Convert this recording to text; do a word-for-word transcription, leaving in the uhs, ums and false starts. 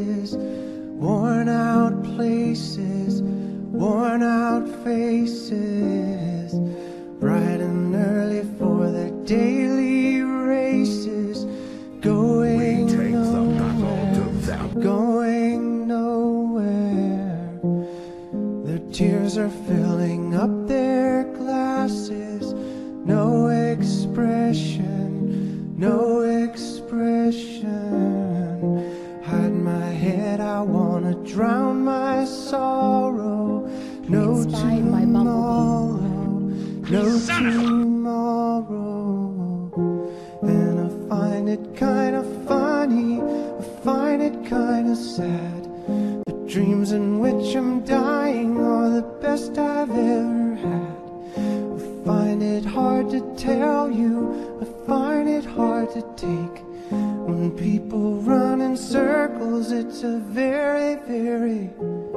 races, worn out places, worn out faces, bright and early for their daily races, going nowhere, going nowhere. Their tears are filling up their glasses, no expression, no expression. Hide my head, I wanna drown my sorrow. No tomorrow, no tomorrow. And I find it kinda funny, I find it kinda sad. The dreams in which I'm dying are the best I've ever had. I find it hard to tell you, I find it hard to take. When people run in circles, it's a very, very